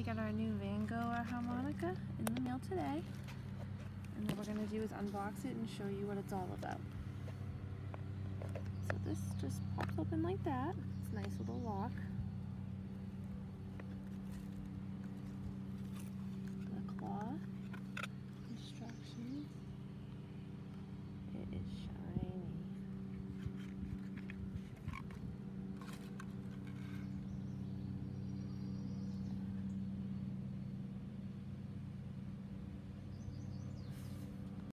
got our new Van Gogh harmonica in the mail today. And what we're going to do is unbox it and show you what it's all about. So this just pops open like that. It's a nice little lock.